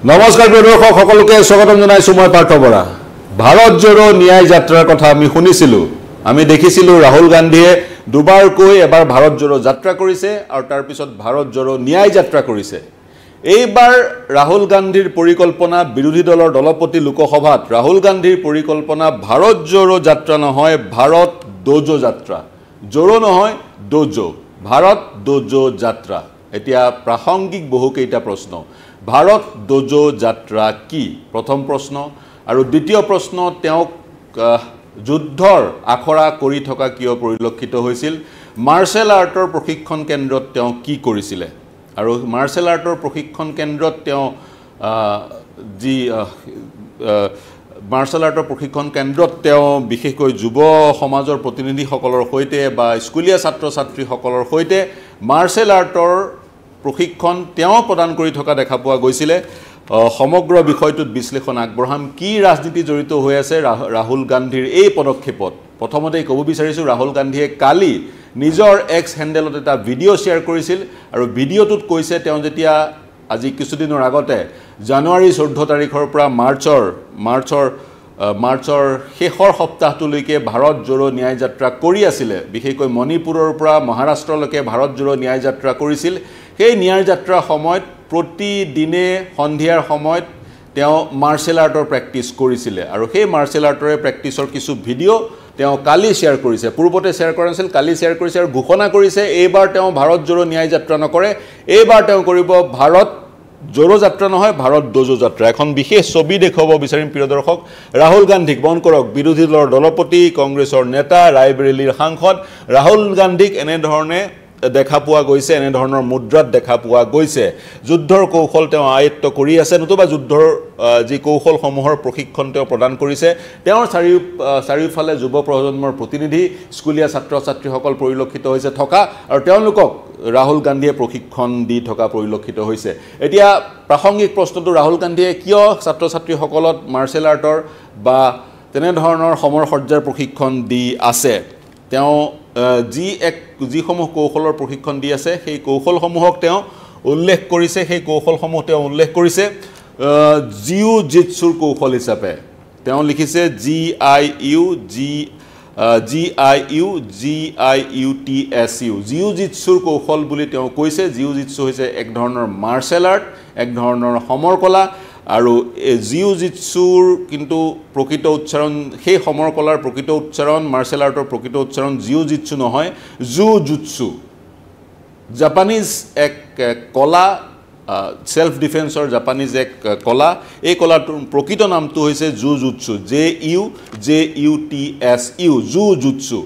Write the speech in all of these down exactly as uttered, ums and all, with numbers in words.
নমস্কাৰ দৰ্শক সকলোকে স্বাগতম জনাইছো মই পাৰ্থ বৰা ভাৰত জোড়ো ন্যায় যাত্ৰাৰ কথা আমি শুনিছিলো আমি দেখিছিলো ৰাহুল গান্ধীয়ে দুবাৰকৈ এবাৰ ভাৰত জোড়ো যাত্ৰা কৰিছে আৰু তাৰ পিছত ভাৰত জোড়ো ন্যায় যাত্ৰা কৰিছে এইবাৰ ৰাহুল গান্ধীৰ পৰিকল্পনা বিৰোধী দলৰ দলপতি লোকসভাত ৰাহুল গান্ধীৰ পৰিকল্পনা ভাৰত জোড়ো যাত্ৰা নহয় ভাৰত দোজো যাত্ৰা জোড়ো নহয় দোজো ভাৰত দোজো যাত্ৰা এতিয়া প্ৰাসংগিক বহু কেইটা প্ৰশ্ন ভাৰত দোজো যাত্ৰা কি প্ৰথম প্ৰশ্ন আৰু দ্বিতীয় প্ৰশ্ন তেওঁক যুদ্ধৰ আখৰা কৰি থকা কিয় পৰিলক্ষিত হৈছিল মাৰ্শাল আৰ্টৰ প্ৰশিক্ষণ কেন্দ্ৰত তেওঁ কি কৰিছিল আৰু মাৰ্শাল আৰ্টৰ প্ৰশিক্ষণ কেন্দ্ৰত তেওঁ যি মাৰ্শাল আৰ্টৰ প্ৰশিক্ষণ কেন্দ্ৰত তেওঁ বিশেষকৈ যুৱ সমাজৰ প্ৰতিনিধিসকলৰ সৈতে বা স্কুলীয়া ছাত্ৰ ছাত্ৰীসকলৰ সৈতে মাৰ্শাল আৰ্টৰ প্ৰশিক্ষণ তেওঁ প্ৰদান কৰি থকা দেখা পোৱা গৈছিল সমগ্ৰ বিষয়টোত বিশ্লেষণ আগবঢ়াম কি ৰাজনীতি জড়িত হৈ আছে ৰাহুল গান্ধীৰ এই পদক্ষেপত প্ৰথমতে ক'ব বিচাৰিছো ৰাহুল গান্ধীয়ে কালি নিজৰ এক্স হ্যান্ডেলত এটা ভিডিঅ' শেয়াৰ কৰিছিল আৰু ভিডিঅ'টোত কৈছে তেওঁ যেতিয়া আজি কিছুদিনৰ আগতে জানুৱাৰী চৈধ্য তাৰিখৰ পৰা মাৰ্চৰ মাৰ্চৰ মাৰ্চৰ শেষৰ সপ্তাহটোলৈকে ভাৰত জোড়ো ন্যায় যাত্ৰা কৰি আছিল বিশেষকৈ মণিপুৰৰ পৰা মহাৰাষ্ট্ৰলৈকে ভাৰত জোড়ো ন্যায় যাত্ৰা কৰিছিল সেই ন্যায় যাত্ৰাৰ সময়ত প্ৰতিদিনে সন্ধিয়াৰ সময়ত তেওঁ মাৰ্শাল আৰ্টৰ প্ৰেক্টিছ কৰিছিল আৰু সেই মাৰ্শাল আৰ্টৰে প্ৰেক্টিছৰ কিছু ভিডিঅ' তেওঁ কালি শেয়াৰ কৰিছে পূৰ্বতে শেয়াৰ কৰা নাছিল কালি শেয়াৰ কৰিছে আৰু ঘোষণা কৰিছে এইবাৰ তেওঁ ভাৰত জোড়ো ন্যায় যাত্ৰা নকৰে এইবাৰ তেওঁ কৰিব ভাৰত জোড়ো যাত্ৰা নহয় ভাৰত দোজো যাত্ৰা এখন বিশেষ ছবি দেখুৱাব বিচাৰিম প্ৰিয় দৰ্শক ৰাহুল গান্ধীক মন কৰক বিৰোধী দলৰ দলপতি কংগ্ৰেছৰ নেতা ৰায়বেৰেলীৰ সাংসদ ৰাহুল গান্ধীক এনে ধৰণে দেখা পোৱা গৈছে এনে ধৰণৰ মুদ্ৰাত দেখা পোৱা গৈছে যুদ্ধৰ কৌশল তেওঁ আয়ত্ত কৰি আছে নতুবা যুদ্ধৰ যি কৌশল সমূহৰ প্ৰশিক্ষণ তেওঁ প্ৰদান কৰিছে তেওঁৰ চাৰিও চাৰিওফালে যুৱ প্ৰজন্মৰ প্ৰতিনিধি স্কুলীয়া ছাত্ৰ ছাত্ৰীসকল পৰিলক্ষিত হৈছে থকা আৰু তেওঁলোকক ৰাহুল গান্ধীয়ে প্ৰশিক্ষণ দি থকা পৰিলক্ষিত হৈছে এতিয়া প্ৰাসংগিক প্ৰশ্নটো ৰাহুল গান্ধীয়ে কিয় ছাত্ৰ ছাত্ৰীসকলক মাৰ্শাল আৰ্টৰ বা তেনে ধৰণৰ সমৰ সজ্জাৰ প্ৰশিক্ষণ দি আছে তেওঁ যি এক যিসমূহ কৌশলৰ প্ৰশিক্ষণ দি আছে সেই কৌশলসমূহক তেওঁ উল্লেখ কৰিছে সেই কৌশলসমূহ তেওঁ উল্লেখ কৰিছে জিউ-জিটছুৰ কৌশল হিচাপে তেওঁ লিখিছে J I U J J I U J I U T S U জিউ-জিটছুৰ কৌশল বুলি তেওঁ কৈছে জিউ-জিটছু হৈছে এক ধৰণৰ মাৰ্শাল আৰ্ট এক ধৰণৰ সমৰ কলা আৰু জিউ-জিটছুৰ কিন্তু প্ৰকৃত উচ্চাৰণ সেই সমৰ কলাৰ প্ৰকৃত উচ্চাৰণ মাৰ্শাল আৰ্টৰ প্ৰকৃত উচ্চাৰণ জিউ-জিটছু নহয় জু-জুটছু জাপানিজ এক কলা সেলফ ডিফেন্সৰ জাপানিজ এক কলা এই কলাটোৰ প্ৰকৃত নামটো হৈছে jujutsu J U J U T S U jujutsu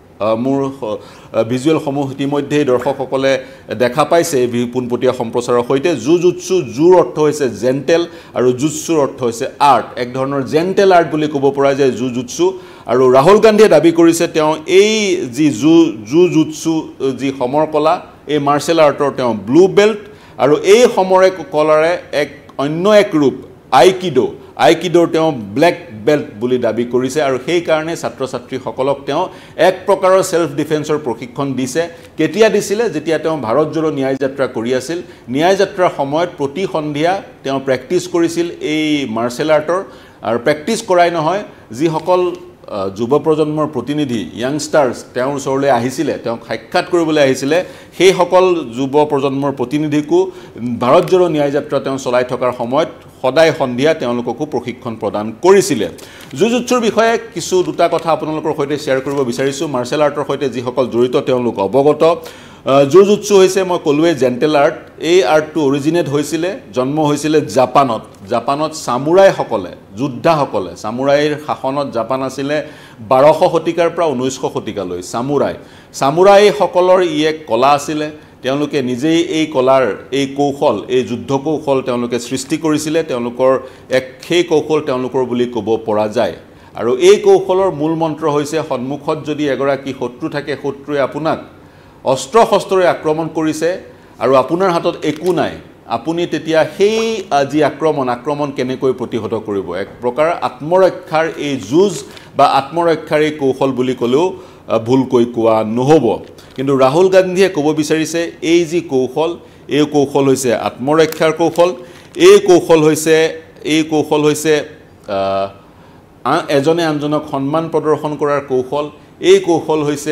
মোৰ ভিজুৱেল সমূহ ইতিমধ্যে দৰ্শকসকলে দেখা পাইছে পোনপটীয়া সম্প্ৰচাৰৰ সৈতে জু-জুটছু জুৰ অৰ্থ হৈছে জেন্টেল আৰু জুটছুৰ অৰ্থ হৈছে আৰ্ট এক ধৰণৰ জেন্টেল আৰ্ট বুলি ক'ব পৰা যায় জু-জুটছু আৰু ৰাহুল গান্ধীয়ে দাবী কৰিছে তেওঁ এই যি জু জু-জুটছু যি সমৰ কলা এই মাৰ্শাল আৰ্টৰ তেওঁ ব্লু বেল্ট আৰু এই সমৰে কলাৰে এক অন্য এক ৰূপ আইকিডো আইকিডোৰ তেওঁ ব্লেক বেল্ট বুলি দাবী কৰিছে আৰু সেই কাৰণে ছাত্ৰ ছাত্ৰীসকলক তেওঁ এক প্ৰকাৰৰ সেলফ ডিফেন্সৰ প্ৰশিক্ষণ দিছে কেতিয়া দিছিলে যেতিয়া তেওঁ ভাৰত জোড়ো ন্যায় যাত্ৰা কৰি আছিল ন্যায় যাত্ৰাৰ সময়ত প্ৰতি সন্ধিয়া তেওঁ প্ৰেক্টিছ কৰিছিল এই মাৰ্শাল আৰ্টৰ আৰু প্ৰেক্টিছ কৰাই নহয় যিসকল যুৱ প্ৰজন্মৰ প্ৰতিনিধি ইয়াংষ্টাৰ্ছ তেওঁৰ ওচৰলৈ আহিছিলে তেওঁক সাক্ষাৎ কৰিবলৈ আহিছিলে সেই সকল যুৱ প্ৰজন্মৰ প্ৰতিনিধিকো ভাৰত জোড়ো ন্যায় যাত্ৰা তেওঁ চলাই থকাৰ সময়ত সদায় সন্ধিয়া তেওঁলোককো প্ৰশিক্ষণ প্ৰদান কৰিছিল জুজুটছুৰ বিষয়ে কিছু দুটা কথা আপোনালোকৰ সৈতে শেয়াৰ কৰিব বিচাৰিছো মাৰ্শাল আৰ্টৰ সৈতে যিসকল জড়িত তেওঁলোক অৱগত জুজুটছু হৈছে মই কলোৱে জেন্টেল আৰ্ট এই আৰ্টটো অৰিজিনেট হৈছিল জন্ম হৈছিল জাপানত জাপানত সামুৰাইসকলে যোদ্ধাসকলে সামুৰাইৰ শাসনত জাপান আছিল বাৰশ শতিকাৰ পৰা ঊনৈছশ শতিকালৈ সামুৰাই সামুৰাইসকলৰ ই এক কলা আছিল তেওঁলোকে নিজেই এই কলাৰ এই কৌশল এই যুদ্ধ কৌশল তেওঁলোকে সৃষ্টি কৰিছিল তেওঁলোকৰ এক সেই কৌশল তেওঁলোকৰ বুলি ক'ব পৰা যায় আৰু এই কৌশলৰ মূল মন্ত্ৰ হৈছে সন্মুখত যদি এগৰাকী শত্ৰু থাকে শত্ৰুৱে আপোনাক অস্ত্ৰ শস্ত্ৰৰে আক্ৰমণ কৰিছে আৰু আপোনাৰ হাতত একো নাই আপুনি তেতিয়া সেই আজি আক্ৰমণ আক্ৰমণ কেনেকৈ প্ৰতিহত কৰিব এক প্ৰকাৰ আত্মৰক্ষাৰ এই যুঁজ বা আত্মৰক্ষাৰ এই কৌশল বুলি ক'লেও ভুলকৈ কোৱা নহ'ব কিন্তু ৰাহুল গান্ধীয়ে ক'ব বিচাৰিছে এই যি কৌশল এই কৌশল হৈছে আত্মৰক্ষাৰ কৌশল এই কৌশল হৈছে এই কৌশল হৈছে এজনে আনজনক সন্মান প্ৰদৰ্শন কৰাৰ কৌশল এই কৌশল হৈছে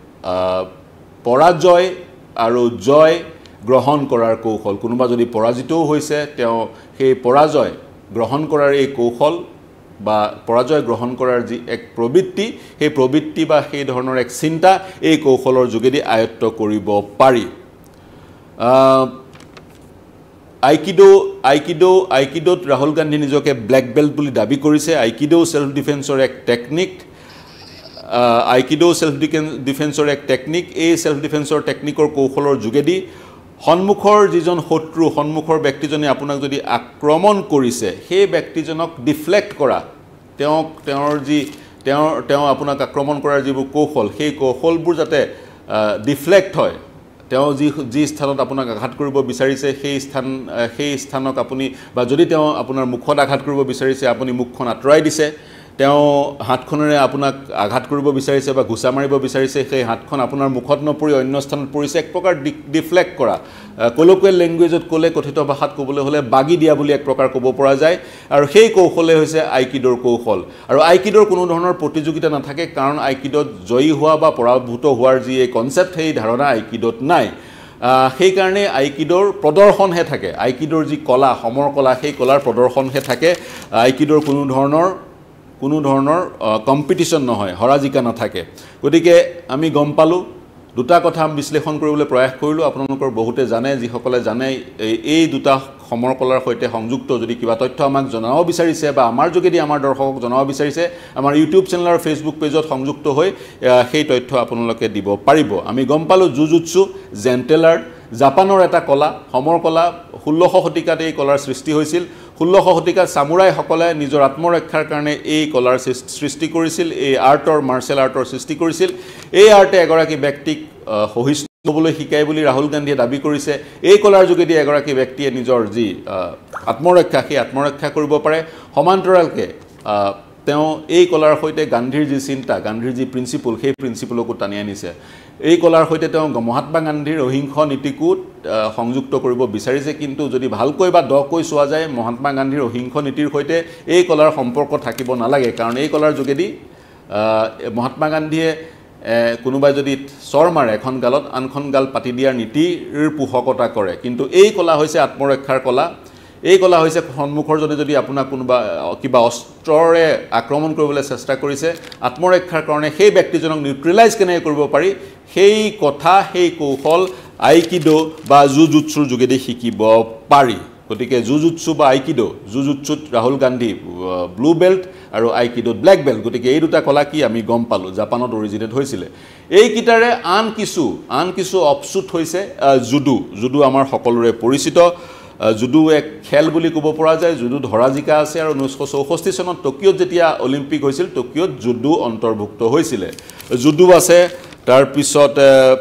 পৰাজয় আৰু জয় গ্ৰহণ কৰাৰ কৌশল কোনোবা যদি পৰাজিতও হৈছে তেওঁ সেই পৰাজয় গ্ৰহণ কৰাৰ এই কৌশল বা পৰাজয় গ্ৰহণ কৰাৰ যি এক প্ৰবৃত্তি সেই প্ৰবৃত্তি বা সেই ধৰণৰ এক চিন্তা এই কৌশলৰ যোগেদি আয়ত্ত কৰিব পাৰি আইকিডো আইকিডো আইকিডোত ৰাহুল গান্ধী নিজকে ব্লেক বেল্ট বুলি দাবী কৰিছে আইকিডো সেলফ ডিফেন্সৰ এক টেকনিক আইকিডো সেলফ ডিফেন্সৰ এক টেকনিক এই সেলফ ডিফেন্সৰ টেকনিকৰ কৌশলৰ যোগেদি সন্মুখৰ যিজন শত্ৰু সন্মুখৰ ব্যক্তিজনে আপোনাক যদি আক্ৰমণ কৰিছে সেই ব্যক্তিজনক ডিফ্লেক্ট কৰা তেওঁক তেওঁৰ যি তেওঁৰ তেওঁ আপোনাক আক্ৰমণ কৰাৰ যিবোৰ কৌশল সেই কৌশলবোৰ যাতে ডিফ্লেক্ট হয় তেওঁ যি যি স্থানত আপোনাক আঘাত কৰিব বিচাৰিছে সেই স্থান সেই স্থানক আপুনি বা যদি তেওঁ আপোনাৰ মুখত আঘাত কৰিব বিচাৰিছে আপুনি মুখখন আঁতৰাই দিছে তেওঁ হাতখনেৰে আপোনাক আঘাত কৰিব বিচাৰিছে বা ঘুচা মাৰিব বিচাৰিছে সেই হাতখন আপোনাৰ মুখত নপৰি অন্য স্থানত পৰিছে এক প্ৰকাৰ ডিফ্লেক্ট কৰা কলোকুৱেল লেংগুৱেজত ক'লে কথিত ভাষাত ক'বলৈ হ'লে বাগি দিয়া বুলি এক প্ৰকাৰ ক'ব পৰা যায় আৰু সেই কৌশলে হৈছে আইকিডোৰ কৌশল আৰু আইকিডোৰ কোনো ধৰণৰ প্ৰতিযোগিতা নাথাকে কাৰণ আইকিডোত জয়ী হোৱা বা পৰাভূত হোৱাৰ যি এই কনচেপ্ট সেই ধাৰণা আইকিডোত নাই সেইকাৰণে আইকিডোৰ প্ৰদৰ্শনহে থাকে আইকিডোৰ যি কলা সমৰ কলা সেই কলাৰ প্ৰদৰ্শনহে থাকে আইকিডোৰ কোনো ধৰণৰ কোনো ধৰণৰ কম্পিটিশন নহয় হৰাজিকা নাথাকে গতিকে আমি গম পালো দুটা কথা বিশ্লেষণ কৰিবলৈ প্ৰয়াস কৰিলো আপোনালোকৰ বহুতে জানে যিসকলে জানে এই দুটা সমৰ কলাৰ সৈতে সংযুক্ত যদি কিবা তথ্য আমাক জনাব বিচাৰিছে বা আমাৰ যোগেদি আমাৰ দৰ্শকক জনাব বিচাৰিছে আমাৰ ইউটিউব চেনেল আৰু ফেচবুক পেজত সংযুক্ত হৈ সেই তথ্য আপোনালোকে দিব পাৰিব আমি গম পালো জিউ-জিটছু জেন্টেল আৰ্ট জাপানৰ এটা কলা সমৰ কলা ষোল্লশ শতিকাত এই কলাৰ সৃষ্টি হৈছিল ষোল্লশ শতিকাত সামুৰাই সকলে নিজৰ আত্মৰক্ষাৰ কাৰণে এই কলাৰ সৃষ্টি কৰিছিল এই আৰ্টৰ মাৰ্শাল আৰ্টৰ সৃষ্টি কৰিছিল এই আৰ্টে এগৰাকী ব্যক্তিক সহিষ্ণু হ'বলৈ শিকায় বুলি ৰাহুল গান্ধীয়ে দাবী কৰিছে এই কলাৰ যোগেদি এগৰাকী ব্যক্তিয়ে নিজৰ যি আত্মৰক্ষা সেই আত্মৰক্ষা কৰিব পাৰে সমান্তৰালকে তেওঁ এই কলাৰ সৈতে গান্ধীৰ যি চিন্তা গান্ধীৰ যি প্ৰিন্সিপল সেই প্ৰিন্সিপলকো টানি আনিছে এই কলাৰ সৈতে তেওঁ মহাত্মা গান্ধীৰ অহিংস নীতিকো সংযুক্ত কৰিব বিচাৰিছে কিন্তু যদি ভালকৈ বা দকৈ চোৱা যায় মহাত্মা গান্ধীৰ অহিংস নীতিৰ সৈতে এই কলাৰ সম্পৰ্ক থাকিব নালাগে কাৰণ এই কলাৰ যোগেদি মহাত্মা গান্ধীয়ে কোনোবাই যদি চৰ মাৰে এখন গালত আনখন গাল পাতি দিয়াৰ নীতিৰ পোষকতা কৰে কিন্তু এই কলা হৈছে আত্মৰক্ষাৰ কলা এই কলা হৈছে সন্মুখৰ যদি যদি আপোনাক কোনোবা কিবা অস্ত্ৰৰে আক্ৰমণ কৰিবলৈ চেষ্টা কৰিছে আত্মৰক্ষাৰ কাৰণে সেই ব্যক্তিজনক নিউট্ৰেলাইজ কেনে কৰিব পাৰি সেই কথা সেই কৌশল আইকিডো বা জিউ-জিটছুৰ যোগেদি শিকিব পাৰি গতিকে জিউ-জিটছু বা আইকিডো জিউ-জিটছুত ৰাহুল গান্ধী ব্লু বেল্ট আৰু আইকিডোত ব্লেক বেল্ট গতিকে এই দুটা কলা কি আমি গম পালো জাপানত অৰিজিনেট হৈছিলে এই কিটাৰে আন কিছু আন কিছু অপচুট হৈছে জুডো জুডো আমাৰ সকলোৰে পৰিচিত জুডো এক খেল বুলি ক'ব পৰা যায় জুডো ধৰা জিকা আছে আৰু ঊনৈছশ চৌষষ্ঠি চনত টকিঅ'ত যেতিয়া অলিম্পিক হৈছিল টকিঅ'ত জুডো অন্তৰ্ভুক্ত হৈছিলে জুডো আছে তাৰ পিছত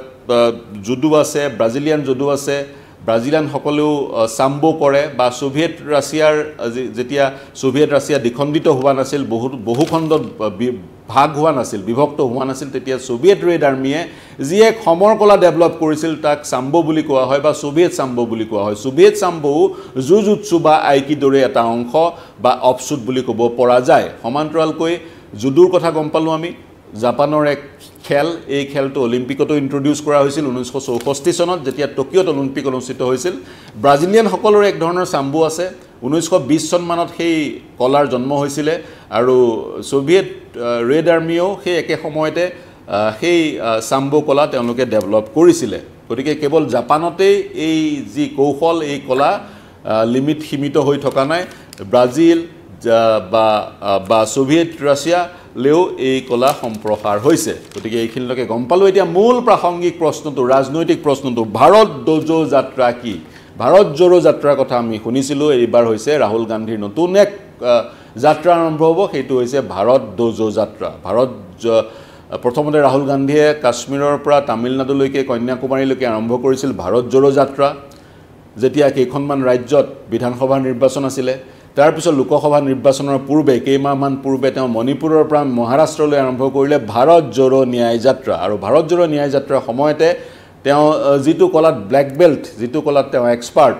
জুডো আছে ব্ৰাজিলিয়ান জুডো আছে ব্ৰাজিলিয়ান সকলেও সাম্বো কৰে বা সোভিয়েট ৰাছিয়াৰ যেতিয়া সোভিয়েট ৰাছিয়া দ্বিখণ্ডিত হোৱা নাছিল বহু বহুখণ্ডত ভাগ হোৱা নাছিল বিভক্ত হোৱা নাছিল তেতিয়া সোভিয়েট ৰেড আৰ্মিয়ে যি এক সমৰ কলা ডেভেলপ কৰিছিল তাক সাম্বো বুলি কোৱা হয় বা সোভিয়েট সাম্বো বুলি কোৱা হয় সোভিয়েট সাম্বো জিউ-জিটছু বা আইকিডোৰে এটা অংশ বা অপচুট বুলি ক'ব পৰা যায় সমান্তৰালকৈ জুডোৰ কথা গম পালো আমি জাপানৰ এক খেল এই খেলটো অলিম্পিকতো ইন্ট্ৰোডিউস কৰা হৈছিল ঊনৈছশ চৌষষ্ঠি চনত যেতিয়া টকিঅ'ত অলিম্পিক অনুষ্ঠিত হৈছিল ব্ৰাজিলিয়ান সকলৰ এক ধৰণৰ সাম্বো আছে ঊনৈছশ বিশ চন মানত সেই কলাৰ জন্ম হৈছিল আৰু সোভিয়েট ৰেড আৰ্মিও সেই একে সময়তে সেই সাম্বো কলা তেওঁলোকে ডেভেলপ কৰিছিল গতিকে কেৱল জাপানতে এই যি কৌশল এই কলা লিমিট সীমিত হৈ থকা নাই ব্ৰাজিল বা বা সোভিয়েট ৰাছিয়া লেও এই কলা সম্প্ৰসাৰ হৈছে গতিকে এইখিনিলৈকে গম পালো এতিয়া মূল প্ৰাসংগিক প্ৰশ্নটো ৰাজনৈতিক প্ৰশ্নটো ভাৰত দোজো যাত্ৰা কি ভাৰত জোড়ো যাত্ৰাৰ কথা আমি শুনিছিলো এইবাৰ হৈছে ৰাহুল গান্ধীৰ নতুন এক যাত্ৰা আৰম্ভ হ'ব সেইটো হৈছে ভাৰত দোজো যাত্ৰা ভাৰত প্ৰথমতে ৰাহুল গান্ধীয়ে কাশ্মীৰৰ পৰা তামিলনাডুলৈকে কন্যাকুমাৰীলৈকে আৰম্ভ কৰিছিল ভাৰত জোড়ো যাত্ৰা যেতিয়া কেইখনমান ৰাজ্যত বিধানসভা নিৰ্বাচন আছিলে তাৰ পিছত লোকসভা নিৰ্বাচনৰ পূৰ্বে কেইমাহমান পূৰ্বে তেওঁ মণিপুৰৰ পৰা মহাৰাষ্ট্ৰলৈ আৰম্ভ কৰিলে ভাৰত জোড়ো ন্যায় যাত্ৰা আৰু ভাৰত জোড়ো ন্যায় যাত্ৰাৰ সময়তে তেওঁ যিটো কলাত ব্লেক বেল্ট যিটো কলাত তেওঁ এক্সপাৰ্ট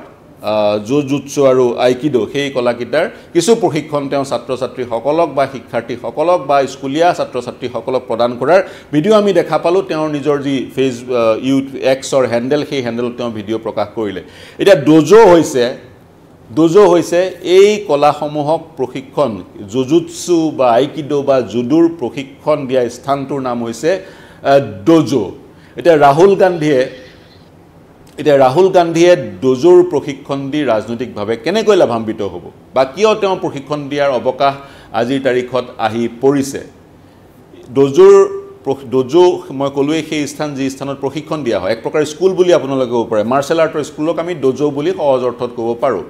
jiu-jitsu আৰু aikido সেই কলাকিটাৰ কিছু প্ৰশিক্ষণ তেওঁ ছাত্ৰ ছাত্ৰী সকলক বা শিক্ষাৰ্থী সকলক বা স্কুলীয়া ছাত্ৰ ছাত্ৰী সকলক প্ৰদান কৰাৰ ভিডিও আমি দেখা পালো তেওঁৰ নিজৰ যি ফেস ইউটিউব এক্সৰ হ্যান্ডেল সেই হ্যান্ডেলত তেওঁ ভিডিও প্ৰকাশ কৰিলে এটা ডোজো হৈছে ডোজো হৈছে এই কলাসমূহক প্ৰশিক্ষণ jiu-jitsu বা aikido বা জুডোৰ প্ৰশিক্ষণ দিয়া স্থানটোৰ নাম হৈছে ডোজো এটা ৰাহুল গান্ধীয়ে এটা ৰাহুল গান্ধীয়ে ডোজোৰ প্ৰশিক্ষণ দি ৰাজনৈতিকভাৱে কেনেকৈ লাভান্বিত হ'ব বা কিয় তেওঁ প্ৰশিক্ষণ দিয়াৰ অৱকাশ আজিৰ তাৰিখত আহি পৰিছে ডোজোৰ ডোজো মই কলোৱে সেই স্থান যি স্থানত প্ৰশিক্ষণ দিয়া হয় এক প্ৰকাৰ স্কুল বুলি আপোনালোকে ক'ব পাৰে মাৰ্শাল আৰ্টৰ স্কুলক আমি ডোজো বুলি সহজ অৰ্থত ক'ব পাৰোঁ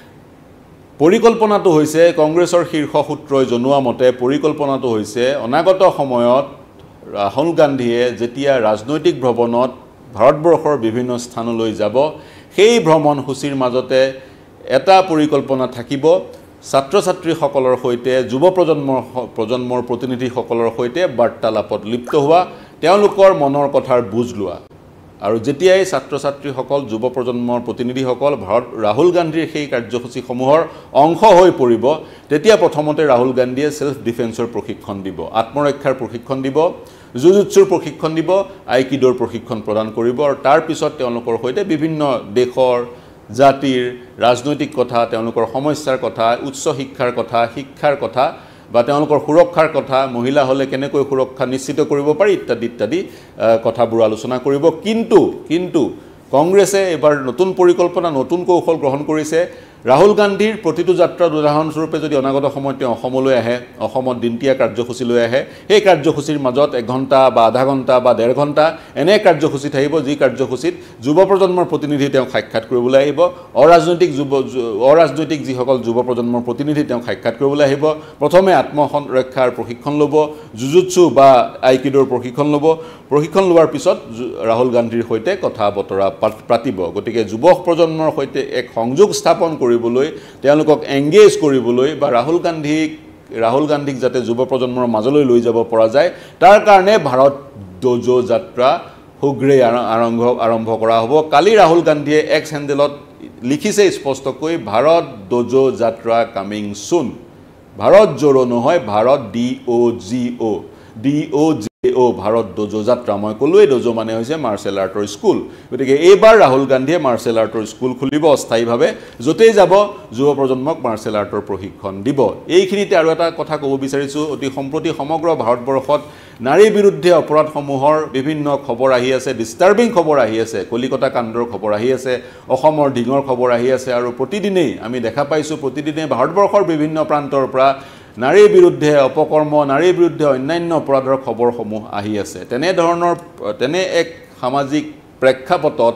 পৰিকল্পনাটো হৈছে কংগ্ৰেছৰ শীৰ্ষ সূত্ৰই জনোৱা মতে পৰিকল্পনাটো হৈছে অনাগত সময়ত ৰাহুল গান্ধীয়ে যেতিয়া ৰাজনৈতিক ভ্ৰমণত ভাৰতবৰ্ষৰ বিভিন্ন স্থানলৈ যাব সেই ভ্ৰমণ সূচীৰ মাজতে এটা পৰিকল্পনা থাকিব ছাত্ৰ ছাত্ৰীসকলৰ সৈতে যুৱ প্ৰজন্মৰ প্ৰজন্মৰ প্ৰতিনিধিসকলৰ সৈতে বাৰ্তালাপত লিপ্ত হোৱা তেওঁলোকৰ মনৰ কথাৰ বুজ লোৱা আৰু যেতিয়াই ছাত্ৰ ছাত্ৰীসকল যুৱ প্ৰজন্মৰ প্ৰতিনিধিসকল ভাৰত ৰাহুল গান্ধীৰ সেই কাৰ্যসূচীসমূহৰ অংশ হৈ পৰিব তেতিয়া প্ৰথমতে ৰাহুল গান্ধীয়ে সেলফ ডিফেন্সৰ প্ৰশিক্ষণ দিব আত্মৰক্ষাৰ প্ৰশিক্ষণ দিব jiu-jitsuৰ প্ৰশিক্ষণ দিব aikidoৰ প্ৰশিক্ষণ প্ৰদান কৰিব আৰু তাৰ পিছত তেওঁলোকৰ সৈতে বিভিন্ন দেশৰ জাতিৰ ৰাজনৈতিক কথা তেওঁলোকৰ সমস্যাৰ কথা উচ্চ শিক্ষাৰ কথা শিক্ষাৰ কথা বা তেওঁলোকৰ সুৰক্ষাৰ কথা মহিলা হলে কেনেকৈ সুৰক্ষা নিশ্চিত কৰিব পাৰি ইত্যাদি ইত্যাদি কথাবোৰ আলোচনা কৰিব কিন্তু কিন্তু কংগ্ৰেছে এবাৰ নতুন পৰিকল্পনা নতুন কৌশল গ্ৰহণ কৰিছে ৰাহুল গান্ধীৰ প্ৰতিটো যাত্ৰাৰ উদাহৰণস্বৰূপে যদি অনাগত সময়ত তেওঁ অসমলৈ আহে অসমত দিনতীয়া কাৰ্যসূচী লৈ আহে সেই কাৰ্যসূচীৰ মাজত এক ঘণ্টা বা আধা ঘণ্টা বা ডেৰ ঘণ্টা এনে কাৰ্যসূচী থাকিব যি কাৰ্যসূচীত যুৱ প্ৰজন্মৰ প্ৰতিনিধি তেওঁ সাক্ষাৎ কৰিবলৈ আহিব অৰাজনৈতিক যুৱ অৰাজনৈতিক যিসকল যুৱ প্ৰজন্মৰ প্ৰতিনিধি তেওঁ সাক্ষাৎ কৰিবলৈ আহিব প্ৰথমে আত্মৰক্ষাৰ প্ৰশিক্ষণ ল'ব jiu-jitsu বা aikidoৰ প্ৰশিক্ষণ ল'ব প্ৰশিক্ষণ লোৱাৰ পিছত ৰাহুল গান্ধীৰ সৈতে কথা বতৰা পাতিব গতিকে যুৱ প্ৰজন্মৰ সৈতে এক সংযোগ স্থাপন কৰিবলৈ তেওঁলোকক এংগেজ কৰিবলৈ বা ৰাহুল গান্ধীক ৰাহুল গান্ধীক যাতে যুৱ প্ৰজন্মৰ মাজলৈ লৈ যাব পৰা যায় তাৰ কাৰণে ভাৰত ডোজো যাত্ৰা হুগ্ৰে আৰম্ভ আৰম্ভ কৰা হ'ব কালি ৰাহুল গান্ধীয়ে এক্স হ্যান্ডেলত লিখিছে স্পষ্টকৈ Bharat dojo yatra coming soon Bharat Jodo নহয় Bharat D O J O D O J O Bharat dojo yatra মই কলোৱে ডোজো মানে হৈছে মাৰ্শাল আৰ্টৰ স্কুল গতিকে এইবাৰ ৰাহুল গান্ধীয়ে মাৰ্শাল আৰ্টৰ স্কুল খুলিব অস্থায়ীভাৱে য'তেই যাব যুৱ প্ৰজন্মক মাৰ্শাল আৰ্টৰ প্ৰশিক্ষণ দিব এইখিনিতে আৰু এটা কথা ক'ব বিচাৰিছোঁ অতি সম্প্ৰতি সমগ্ৰ ভাৰতবৰ্ষত নাৰী বিৰুদ্ধে অপৰাধসমূহৰ বিভিন্ন খবৰ আহি আছে ডিষ্টাৰ্বিং খবৰ আহি আছে কলিকতা কাণ্ডৰ খবৰ আহি আছে অসমৰ ঢিঙৰ খবৰ আহি আছে আৰু প্ৰতিদিনেই আমি দেখা পাইছোঁ প্ৰতিদিনে ভাৰতবৰ্ষৰ বিভিন্ন প্ৰান্তৰ পৰা নাৰীৰ বিৰুদ্ধে অপকৰ্ম নাৰীৰ বিৰুদ্ধে অন্যান্য অপৰাধৰ খবৰসমূহ আহি আছে তেনে ধৰণৰ তেনে এক সামাজিক প্ৰেক্ষাপটত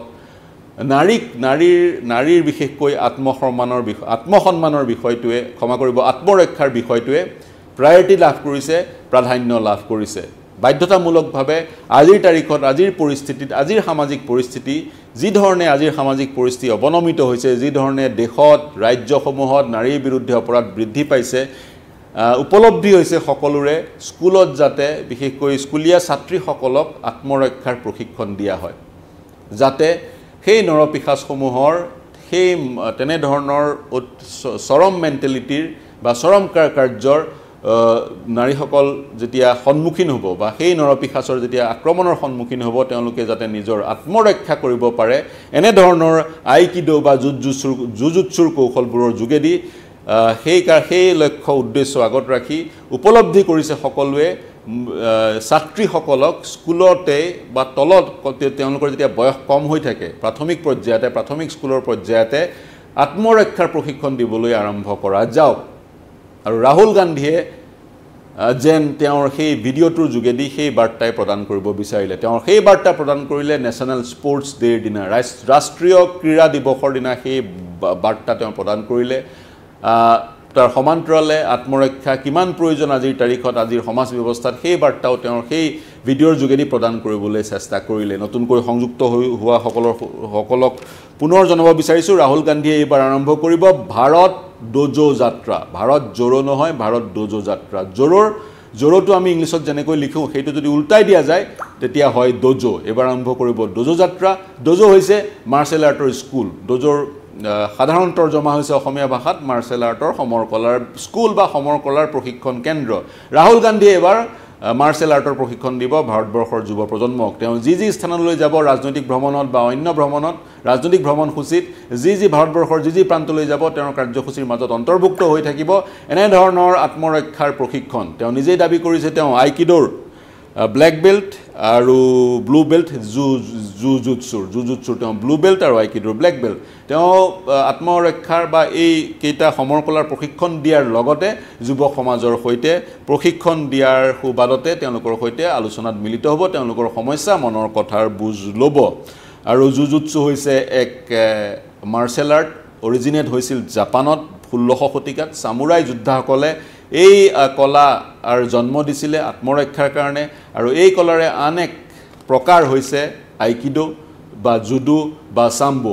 নাৰীক নাৰীৰ নাৰীৰ বিশেষকৈ আত্মসন্মানৰ বিষয় আত্মসন্মানৰ বিষয়টোৱে ক্ষমা কৰিব আত্মৰক্ষাৰ বিষয়টোৱে প্ৰায়ৰিটি লাভ কৰিছে প্ৰাধান্য লাভ কৰিছে বাধ্যতামূলকভাৱে আজিৰ তাৰিখত আজিৰ পৰিস্থিতিত আজিৰ সামাজিক পৰিস্থিতি যি ধৰণে আজিৰ সামাজিক পৰিস্থিতি অৱনমিত হৈছে যি ধৰণে দেশত ৰাজ্যসমূহত নাৰীৰ বিৰুদ্ধে অপৰাধ বৃদ্ধি পাইছে উপলব্ধি হৈছে সকলোৰে স্কুলত যাতে বিশেষকৈ স্কুলীয়া ছাত্ৰীসকলক আত্মৰক্ষাৰ প্ৰশিক্ষণ দিয়া হয় যাতে সেই নৰপিশাচসমূহৰ সেই তেনে ধৰণৰ চৰম মেণ্টেলিটিৰ বা চৰম কাৰ্যৰ নাৰীসকল যেতিয়া সন্মুখীন হ'ব বা সেই নৰপিশাচৰ যেতিয়া আক্ৰমণৰ সন্মুখীন হ'ব তেওঁলোকে যাতে নিজৰ আত্মৰক্ষা কৰিব পাৰে এনে ধৰণৰ aikido বা jiu-jitsu jiu-jitsuৰ কৌশলবোৰৰ যোগেদি সেই সেই লক্ষ্য উদ্দেশ্য আগত ৰাখি উপলব্ধি কৰিছে সকলোৱে ছাত্ৰীসকলক স্কুলতে বা তলত তেওঁলোকৰ যেতিয়া বয়স কম হৈ থাকে প্ৰাথমিক পৰ্যায়তে প্ৰাথমিক স্কুলৰ পৰ্যায়তে আত্মৰক্ষাৰ প্ৰশিক্ষণ দিবলৈ আৰম্ভ কৰা যাওক আৰু ৰাহুল গান্ধীয়ে যেন তেওঁৰ সেই ভিডিঅ'টোৰ যোগেদি সেই বাৰ্তাই প্ৰদান কৰিব বিচাৰিলে তেওঁৰ সেই বাৰ্তা প্ৰদান কৰিলে নেশ্যনেল স্পৰ্টছ ডেৰ দিনা ৰাষ্ট্ৰীয় ক্ৰীড়া দিৱসৰ দিনা সেই বাৰ্তা তেওঁ প্ৰদান কৰিলে তাৰ সমান্তৰালে আত্মৰক্ষা কিমান প্ৰয়োজন আজিৰ তাৰিখত আজিৰ সমাজ ব্যৱস্থাত সেই বাৰ্তাও তেওঁৰ সেই ভিডিঅ'ৰ যোগেদি প্ৰদান কৰিবলৈ চেষ্টা কৰিলে নতুনকৈ সংযুক্ত হোৱা সকলৰ সকলক পুনৰ জনাব বিচাৰিছোঁ ৰাহুল গান্ধীয়ে এইবাৰ আৰম্ভ কৰিব ভাৰত ডোজো যাত্ৰা ভাৰত জোৰো নহয় ভাৰত ডোজো যাত্ৰা জোৰৰ জোৰোটো আমি ইংলিছত যেনেকৈ লিখোঁ সেইটো যদি উল্টাই দিয়া যায় তেতিয়া হয় ডোজো এবাৰ আৰম্ভ কৰিব ডোজো যাত্ৰা ডোজো হৈছে মাৰ্শাল আৰ্টৰ স্কুল ডোজোৰ সাধাৰণ তৰ্জমা হৈছে অসমীয়া ভাষাত মাৰ্চেল আৰ্টৰ সমৰ কলাৰ স্কুল বা সমৰ কলাৰ প্ৰশিক্ষণ কেন্দ্ৰ ৰাহুল গান্ধী এবাৰ মাৰ্চেল আৰ্টৰ প্ৰশিক্ষণ দিব ভাৰতবৰ্ষৰ যুৱ প্ৰজন্মক তেওঁ যি যি স্থানলৈ যাব ৰাজনৈতিক ভ্ৰমণত বা অন্য ভ্ৰমণত ৰাজনৈতিক ভ্ৰমণসূচীত যি যি ভাৰতবৰ্ষৰ যি যি প্ৰান্তলৈ যাব তেওঁৰ কাৰ্যসূচীৰ মাজত অন্তৰ্ভুক্ত হৈ থাকিব এনে ধৰণৰ আত্মৰক্ষাৰ প্ৰশিক্ষণ তেওঁ নিজেই দাবী কৰিছে তেওঁ আইকিডোৰ ব্লেক বেল্ট আৰু ব্লু বেল্ট জু জুজুৎসুৰ জুজুৎসুৰ তেওঁ ব্লু বেল্ট আৰু আইকিডোৰ ব্লেক বেল্ট তেওঁ আত্মৰক্ষাৰ বা এই কেইটা সমৰ কলাৰ প্ৰশিক্ষণ দিয়াৰ লগতে যুৱ সমাজৰ সৈতে প্ৰশিক্ষণ দিয়াৰ সুবাদতে তেওঁলোকৰ সৈতে আলোচনাত মিলিত হ'ব তেওঁলোকৰ সমস্যা মনৰ কথাৰ বুজ ল'ব আৰু জুজুৎসু হৈছে এক মাৰ্চেল আৰ্ট অৰিজিনেট হৈছিল জাপানত ষোল্লশ শতিকাত সামুৰাই যোদ্ধাসকলে এই কলা আৰু জন্ম দিছিলে আত্মৰক্ষাৰ কাৰণে আৰু এই কলাৰে আন এক প্ৰকাৰ হৈছে আইকিডো বা জুডো বা সাম্বো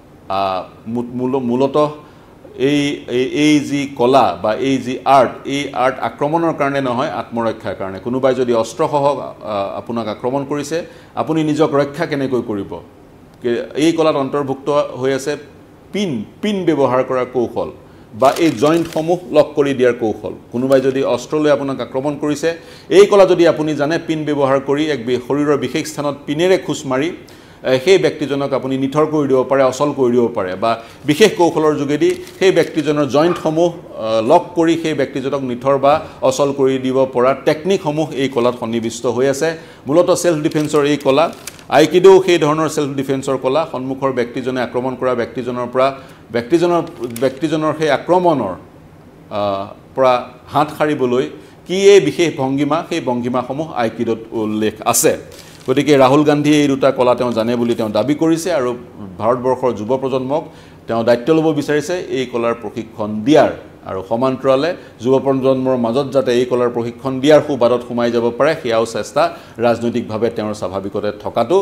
মূলতঃ এই এই যি কলা বা এই যি আৰ্ট এই আৰ্ট আক্ৰমণৰ কাৰণে নহয় আত্মৰক্ষাৰ কাৰণে কোনোবাই যদি অস্ত্ৰসহ আপোনাক আক্ৰমণ কৰিছে আপুনি নিজক ৰক্ষা কেনেকৈ কৰিব এই কলাত অন্তৰ্ভুক্ত হৈ আছে পিন পিন ব্যৱহাৰ কৰাৰ কৌশল বা এই জয়েন্টসমূহ লক কৰি দিয়াৰ কৌশল কোনোবাই যদি অস্ত্ৰ লৈ আপোনাক আক্ৰমণ কৰিছে এই কলা যদি আপুনি জানে পিন ব্যৱহাৰ কৰি এক শৰীৰৰ বিশেষ স্থানত পিনেৰে খুচ মাৰি সেই ব্যক্তিজনক আপুনি নিথৰ কৰি দিব পাৰে অচল কৰি দিব পাৰে বা বিশেষ কৌশলৰ যোগেদি সেই ব্যক্তিজনৰ জয়েন্টসমূহ লক কৰি সেই ব্যক্তিজনক নিথৰ বা অচল কৰি দিব পৰা টেকনিকসমূহ এই কলাত সন্নিবিষ্ট হৈ আছে মূলতঃ সেল্ফ ডিফেন্সৰ এই কলা আইকিডো সেই ধৰণৰ সেল্ফ ডিফেন্সৰ কলা সন্মুখৰ ব্যক্তিজনে আক্ৰমণ কৰা ব্যক্তিজনৰ পৰা ব্যক্তিজনৰ ব্যক্তিজনৰ সেই আক্ৰমণৰ পৰা হাত সাৰিবলৈ কি এই বিশেষ ভংগিমা সেই ভংগিমাসমূহ আইকিডোত উল্লেখ আছে গতিকে ৰাহুল গান্ধীয়ে এই দুটা কলা তেওঁ জানে বুলি তেওঁ দাবী কৰিছে আৰু ভাৰতবৰ্ষৰ যুৱ প্ৰজন্মক তেওঁ দায়িত্ব ল'ব বিচাৰিছে এই কলাৰ প্ৰশিক্ষণ দিয়াৰ আৰু সমান্তৰালে যুৱ প্ৰজন্মৰ মাজত যাতে এই কলাৰ প্ৰশিক্ষণ দিয়াৰ সুবাদত সোমাই যাব পাৰে সেয়াও চেষ্টা ৰাজনৈতিকভাৱে তেওঁৰ স্বাভাৱিকতে থকাটো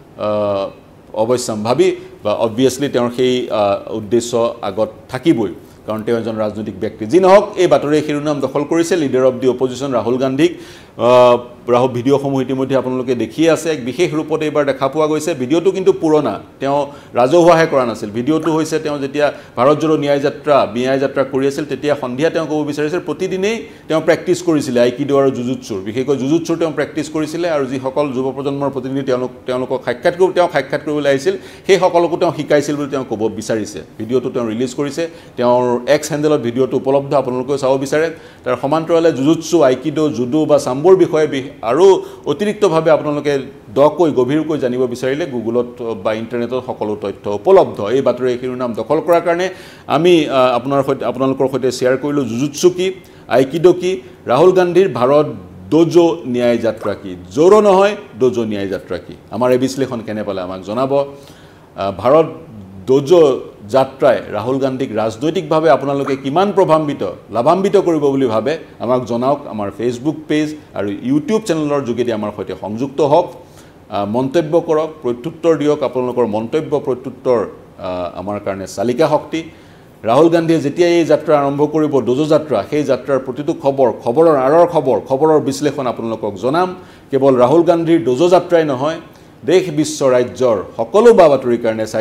অৱশ্যম্ভাৱী বা অবভিয়াছলি তেওঁৰ সেই উদ্দেশ্য আগত থাকিবই কাৰণ তেওঁ এজন ৰাজনৈতিক ব্যক্তি যি নহওক এই বাতৰিৰ শিৰোনাম দখল কৰিছে leader of the opposition Rahul গান্ধীক ৰাহুল ভিডিঅ'সমূহ ইতিমধ্যে আপোনালোকে দেখিয়ে আছে এক বিশেষ ৰূপত এইবাৰ দেখা পোৱা গৈছে ভিডিঅ'টো কিন্তু পুৰণা তেওঁ ৰাজহুৱাহে কৰা নাছিল ভিডিঅ'টো হৈছে তেওঁ যেতিয়া ভাৰত জোড়ো ন্যায় যাত্ৰা ন্যায় যাত্ৰা কৰি আছিল তেতিয়া সন্ধিয়া তেওঁ ক'ব বিচাৰিছিল প্ৰতিদিনেই তেওঁ প্ৰেক্টিছ কৰিছিলে আইকিডো আৰু জুজুৎসুৰ বিশেষকৈ জুজুৎসুৰ তেওঁ প্ৰেক্টিছ কৰিছিলে আৰু যিসকল যুৱ প্ৰজন্মৰ প্ৰতিনিধি তেওঁলোক তেওঁলোকক সাক্ষাৎ কৰি তেওঁ সাক্ষাৎ কৰিবলৈ আহিছিল সেই সকলকো তেওঁ শিকাইছিল বুলি তেওঁ ক'ব বিচাৰিছে ভিডিঅ'টো তেওঁ ৰিলিজ কৰিছে তেওঁৰ এক্স হেণ্ডেলত ভিডিঅ'টো উপলব্ধ আপোনালোকেও চাব বিচাৰে তাৰ সমান্তৰালে জুজুৎসু আইকিডো জুডো বা সাম্বোৰ বিষয়ে আৰু অতিৰিক্তভাৱে আপোনালোকে দকৈ গভীৰকৈ জানিব বিচাৰিলে গুগলত বা ইণ্টাৰনেটত সকলো তথ্য উপলব্ধ এই বাতৰিৰ শিৰোনাম দখল কৰাৰ কাৰণে আমি আপোনাৰ সৈতে আপোনালোকৰ সৈতে শ্বেয়াৰ কৰিলোঁ জুজুৎসু কি আইকিডো কি ৰাহুল গান্ধীৰ ভাৰত ডোজো ন্যায় যাত্ৰা কি জোৰো নহয় ডোজো ন্যায় যাত্ৰা কি আমাৰ এই বিশ্লেষণ কেনে পালে আমাক জনাব ভাৰত ডোজো যাত্ৰাই ৰাহুল গান্ধীক ৰাজনৈতিকভাৱে আপোনালোকে কিমান প্ৰভাৱান্বিত লাভান্বিত কৰিব বুলি ভাবে আমাক জনাওক আমাৰ ফেচবুক পেজ আৰু ইউটিউব চেনেলৰ যোগেদি আমাৰ সৈতে সংযুক্ত হওক মন্তব্য কৰক প্ৰত্যুত্তৰ দিয়ক আপোনালোকৰ মন্তব্য প্ৰত্যুত্তৰ আমাৰ কাৰণে চালিকা শক্তি ৰাহুল গান্ধীয়ে যেতিয়া এই যাত্ৰা আৰম্ভ কৰিব ডোজো যাত্ৰা সেই যাত্ৰাৰ প্ৰতিটো খবৰ খবৰৰ আঁৰৰ খবৰ খবৰৰ বিশ্লেষণ আপোনালোকক জনাম কেৱল ৰাহুল গান্ধীৰ ডোজো যাত্ৰাই নহয় দেশ বিশ্ব ৰাজ্যৰ সকলো বা বাতৰিৰ কাৰণে